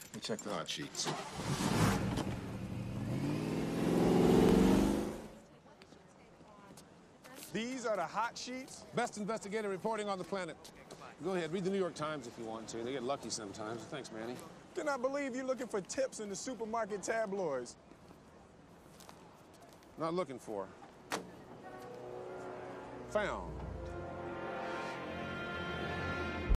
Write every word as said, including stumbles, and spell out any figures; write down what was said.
Let me check the hot sheets. These are the hot sheets? Best investigative reporting on the planet. Go ahead, read the New York Times if you want to. They get lucky sometimes. Thanks, Manny. Cannot believe you're looking for tips in the supermarket tabloids. Not looking for. Found.